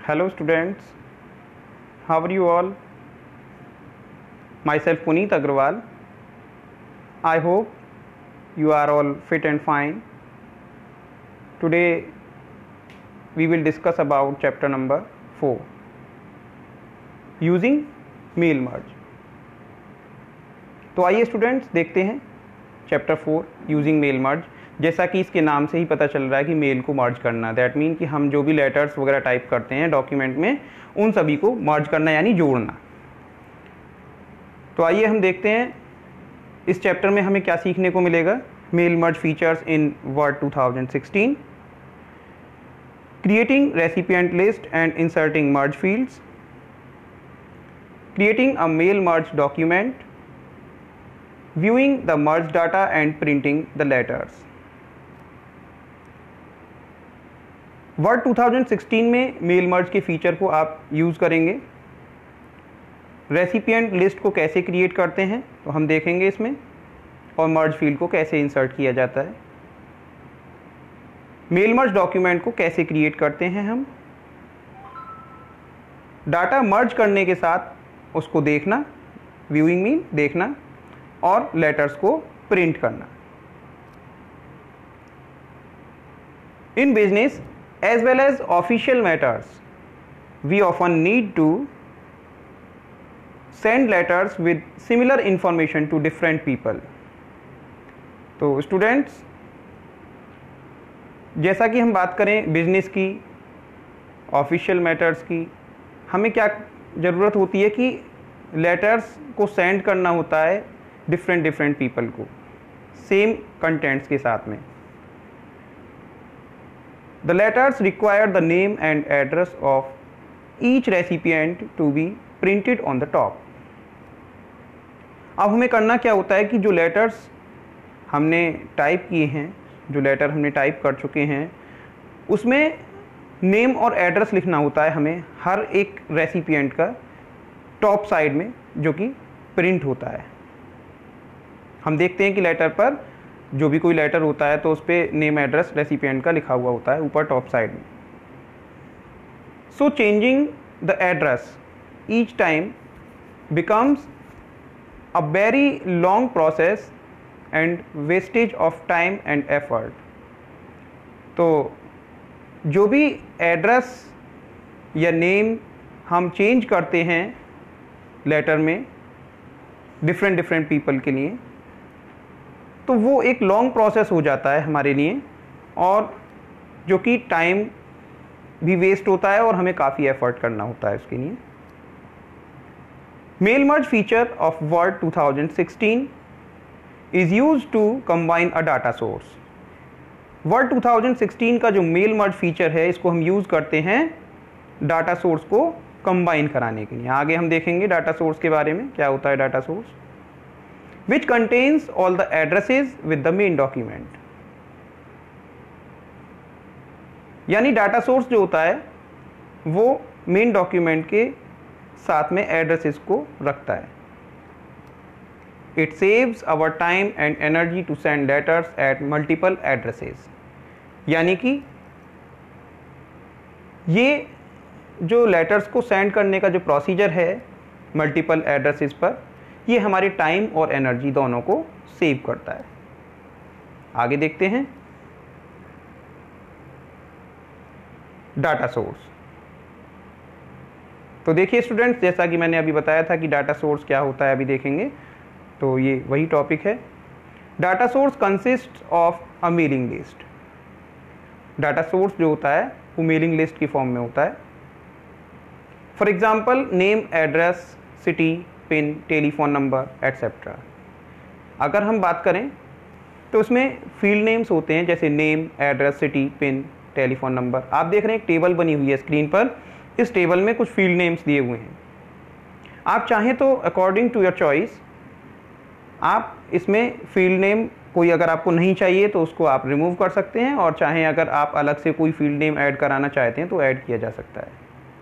Hello students, how are you all? Myself Puneet Agrawal. I hope you are all fit and fine. Today we will discuss about chapter number 4, using mail merge. तो आइए students देखते हैं chapter 4 using mail merge. जैसा कि इसके नाम से ही पता चल रहा है कि मेल को मर्ज करना, दैट मीन कि हम जो भी लेटर्स वगैरह टाइप करते हैं डॉक्यूमेंट में उन सभी को मर्ज करना यानी जोड़ना। तो आइए हम देखते हैं इस चैप्टर में हमें क्या सीखने को मिलेगा। Mail merge features in Word 2016, creating recipient list and inserting merge fields, creating a mail merge document, viewing the merge data and printing the letters। Word 2016 में मेल मर्ज के फीचर को आप यूज़ करेंगे। रेसिपिएंट लिस्ट को कैसे create करते हैं तो हम देखेंगे इसमें, और मर्ज फील्ड को कैसे इंसर्ट किया जाता है। मेल मर्ज डॉक्यूमेंट को कैसे क्रिएट करते हैं हम, डाटा मर्ज करने के साथ उसको देखना, व्यूइंग मीन देखना, और लेटर्स को प्रिंट करना। In business as well as official matters we often need to send letters with similar information to different people. तो स्टूडेंट्स, जैसा कि हम बात करें बिजनेस की, ऑफिशियल मैटर्स की, हमें क्या ज़रूरत होती है कि लेटर्स को सेंड करना होता है डिफरेंट पीपल को सेम कंटेंट्स के साथ में। The letters require the name and address of each recipient to be printed on the top. अब हमें करना क्या होता है कि जो लेटर्स हमने टाइप किए हैं, जो लेटर हमने टाइप कर चुके हैं, उसमें नेम और एड्रेस लिखना होता है हमें हर एक रेसिपिएंट का टॉप साइड में, जो कि प्रिंट होता है। हम देखते हैं कि लेटर पर जो भी कोई लेटर होता है तो उस पर नेम एड्रेस रेसिपिएंट का लिखा हुआ होता है ऊपर टॉप साइड में। So changing the address each time becomes a very long process and wastage of time and effort. तो जो भी एड्रेस या नेम हम चेंज करते हैं लेटर में डिफरेंट पीपल के लिए, तो वो एक लॉन्ग प्रोसेस हो जाता है हमारे लिए, और जो कि टाइम भी वेस्ट होता है और हमें काफ़ी एफर्ट करना होता है उसके लिए। Mail merge feature of Word 2016 is used to combine a data source. Word 2016 का जो मेल मर्ज फीचर है, इसको हम यूज़ करते हैं डाटा सोर्स को कंबाइन कराने के लिए। आगे हम देखेंगे डाटा सोर्स के बारे में, क्या होता है data source, which contains all the addresses with the main document. यानी डाटा सोर्स जो होता है वो मेन डॉक्यूमेंट के साथ में एड्रेसेस को रखता है। It saves our time and energy to send letters at multiple addresses. यानी कि ये जो लेटर्स को सेंड करने का जो प्रोसीजर है मल्टीपल एड्रेसेस पर, ये हमारे टाइम और एनर्जी दोनों को सेव करता है। आगे देखते हैं डाटा सोर्स। तो देखिए स्टूडेंट्स, जैसा कि मैंने अभी बताया था कि डाटा सोर्स क्या होता है, अभी देखेंगे। तो ये वही टॉपिक है। Data source consist of a mailing list. Data source जो होता है वो मेलिंग लिस्ट की फॉर्म में होता है। For example name, address, city, pin, telephone number etcetera. अगर हम बात करें तो उसमें फील्ड नेम्स होते हैं, जैसे name, address, city, pin, telephone number. आप देख रहे हैं एक टेबल बनी हुई है स्क्रीन पर, इस टेबल में कुछ फील्ड नेम्स दिए हुए हैं। आप चाहें तो अकॉर्डिंग टू योर चॉइस आप इसमें फील्ड नेम कोई अगर आपको नहीं चाहिए तो उसको आप रिमूव कर सकते हैं, और चाहें अगर आप अलग से कोई फील्ड नेम ऐड कराना चाहते हैं तो ऐड किया जा सकता है।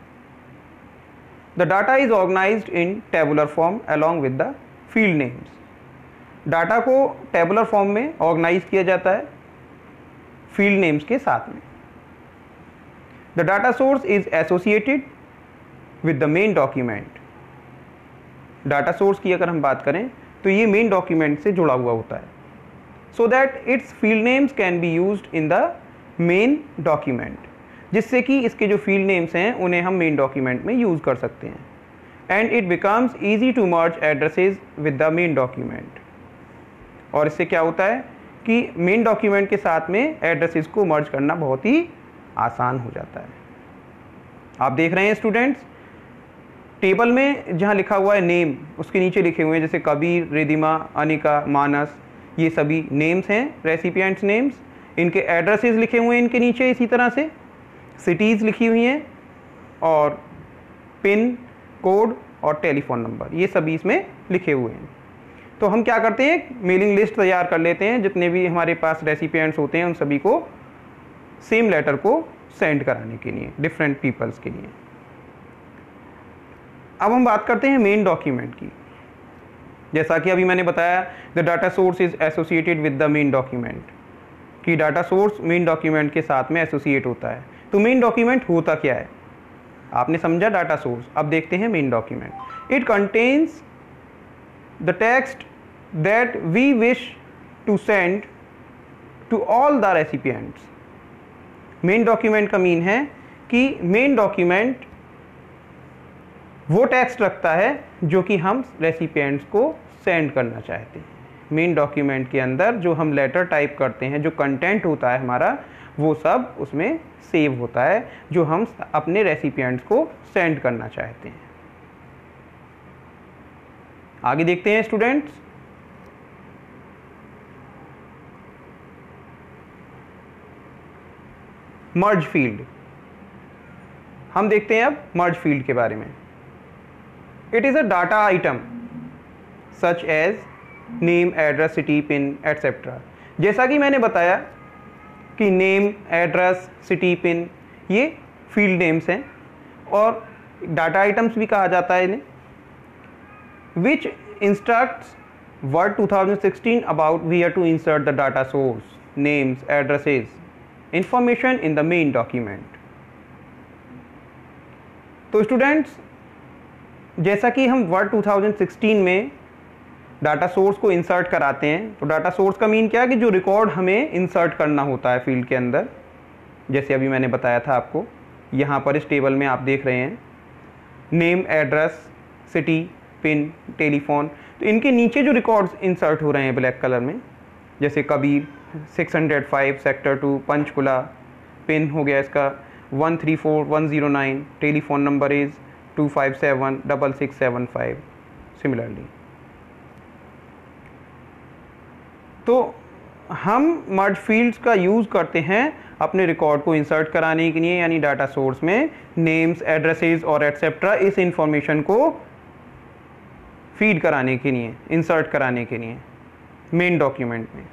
The data is organised in tabular form along with the field names. Data को टेबुलर फॉर्म में ऑर्गेनाइज किया जाता है फील्ड नेम्स के साथ में। The data source is associated with the main document. Data source की अगर हम बात करें तो ये मेन डॉक्यूमेंट से जुड़ा हुआ होता है, so that its field names can be used in the main document, जिससे कि इसके जो फील्ड नेम्स हैं उन्हें हम मेन डॉक्यूमेंट में यूज़ कर सकते हैं। And it becomes easy to merge addresses with the main document. और इससे क्या होता है कि मेन डॉक्यूमेंट के साथ में एड्रेसेस को मर्ज करना बहुत ही आसान हो जाता है। आप देख रहे हैं स्टूडेंट्स, टेबल में जहाँ लिखा हुआ है नेम, उसके नीचे लिखे हुए हैं जैसे कबीर, रिदिमा, अनिका, मानस, ये सभी नेम्स हैं, रेसिपिएंट्स नेम्स। इनके एड्रेसेस लिखे हुए हैं इनके नीचे, इसी तरह से सिटीज़ लिखी हुई हैं और पिन कोड और टेलीफोन नंबर, ये सभी इसमें लिखे हुए हैं। तो हम क्या करते हैं, मेलिंग लिस्ट तैयार कर लेते हैं, जितने भी हमारे पास रेसिपिएंट्स होते हैं उन सभी को सेम लेटर को सेंड कराने के लिए, डिफरेंट पीपल्स के लिए। अब हम बात करते हैं मेन डॉक्यूमेंट की। जैसा कि अभी मैंने बताया, the data source is associated with the main document, कि डाटा सोर्स मेन डॉक्यूमेंट के साथ में एसोसिएट होता है। तो मेन डॉक्यूमेंट होता क्या है, आपने समझा डाटा सोर्स। अब देखते हैं main document. It contains the text that we wish to send to all the recipients. Main document का मीन है कि मेन डॉक्यूमेंट वो टेक्स्ट रखता है जो कि हम रेसिपिएंट्स को सेंड करना चाहते हैं। मेन डॉक्यूमेंट के अंदर जो हम लेटर टाइप करते हैं, जो कंटेंट होता है हमारा, वो सब उसमें सेव होता है जो हम अपने रेसिपिएंट्स को सेंड करना चाहते हैं। आगे देखते हैं स्टूडेंट्स। मर्ज फील्ड, हम देखते हैं अब मर्ज फील्ड के बारे में। It is a data item such as name, address, city, pin etcetera. जैसा कि मैंने बताया कि नेम, एड्रेस, सिटी, पिन ये फील्ड नेम्स हैं और डाटा आइटम्स भी कहा जाता है इन्हें। Which instructs Word 2016 about where to insert the data source, names, addresses, information in the main document. तो स्टूडेंट्स, जैसा कि हम वर्ड 2016 में डाटा सोर्स को इंसर्ट कराते हैं, तो डाटा सोर्स का मीन क्या है कि जो रिकॉर्ड हमें इंसर्ट करना होता है फील्ड के अंदर। जैसे अभी मैंने बताया था आपको, यहाँ पर इस टेबल में आप देख रहे हैं name, address, city, pin, telephone. तो इनके नीचे जो रिकॉर्ड्स इंसर्ट हो रहे हैं ब्लैक कलर में, जैसे कबीर 605 सेक्टर 2 पंचकुला, पिन हो गया इसका 134109, टेलीफोन नंबर इज़ 2576675 सिमिलरली। तो हम मर्ज फील्ड्स का यूज़ करते हैं अपने रिकॉर्ड को इंसर्ट कराने के लिए, यानी डाटा सोर्स में नेम्स, एड्रेसेस और एटसेट्रा इस इंफॉर्मेशन को फीड कराने के लिए, इंसर्ट कराने के लिए मेन डॉक्यूमेंट में।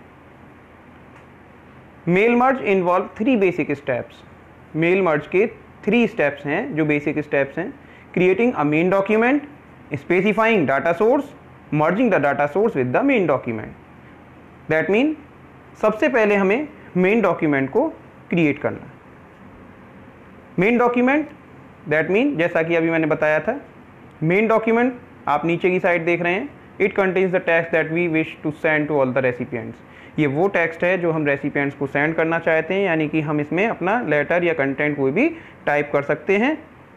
Mail merge involve 3 basic steps. Mail merge के 3 स्टेप्स हैं जो बेसिक स्टेप्स हैं। Creating a main document, specifying data source, merging the data source with the main document. That mean सबसे पहले हमें मेन डॉक्यूमेंट को create करना। मेन डॉक्यूमेंट दैट मीन, जैसा कि अभी मैंने बताया था, मेन डॉक्यूमेंट आप नीचे की साइड देख रहे हैं, it contains the text that we wish to send to all the recipients. ये वो टेक्स्ट है जो हम रेसिपिएंट्स को सेंड करना चाहते हैं, यानी कि हम इसमें अपना लेटर या कंटेंट कोई भी टाइप कर सकते हैं।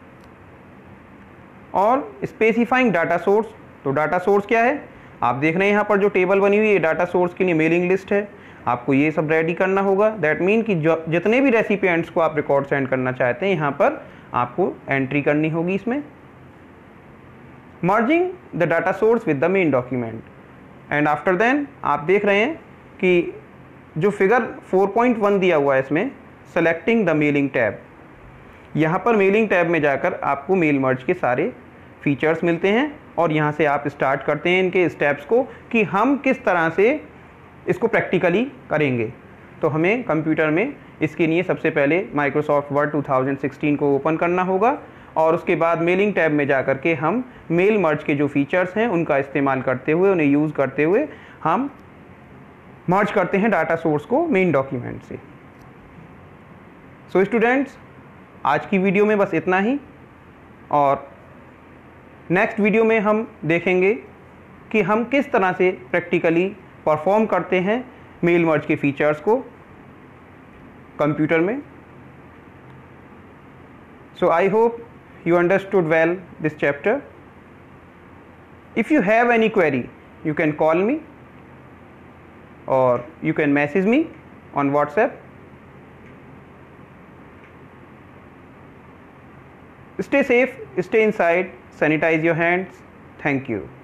और स्पेसिफाइंग डाटा सोर्स, तो डाटा सोर्स क्या है, आप देख रहे हैं यहाँ पर जो टेबल बनी हुई है, डाटा सोर्स के लिए मेलिंग लिस्ट है। आपको ये सब रेडी करना होगा। दैट मीन कि जितने भी रेसिपिएंट्स को आप रिकॉर्ड सेंड करना चाहते हैं, यहाँ पर आपको एंट्री करनी होगी इसमें। Merging the data source with the main document, and after then आप देख रहे हैं कि जो फिगर 4.1 दिया हुआ है इसमें, सेलेक्टिंग द मेलिंग टैब, यहाँ पर मेलिंग टैब में जाकर आपको मेल मर्ज के सारे फीचर्स मिलते हैं और यहाँ से आप स्टार्ट करते हैं इनके स्टेप्स को कि हम किस तरह से इसको प्रैक्टिकली करेंगे। तो हमें कंप्यूटर में इसके लिए सबसे पहले माइक्रोसॉफ्ट वर्ड 2016 को ओपन करना होगा और उसके बाद मेलिंग टैब में जाकर के हम मेल मर्ज के जो फीचर्स हैं उनका इस्तेमाल करते हुए, उन्हें यूज़ करते हुए हम मर्ज करते हैं डाटा सोर्स को मेन डॉक्यूमेंट से। सो स्टूडेंट्स, आज की वीडियो में बस इतना ही, और नेक्स्ट वीडियो में हम देखेंगे कि हम किस तरह से प्रैक्टिकली परफॉर्म करते हैं मेल मर्ज के फीचर्स को कंप्यूटर में। So I hope you understood well this chapter. If you have any query, you can call me or you can message me on WhatsApp. Stay safe, stay inside, sanitize your hands. Thank you.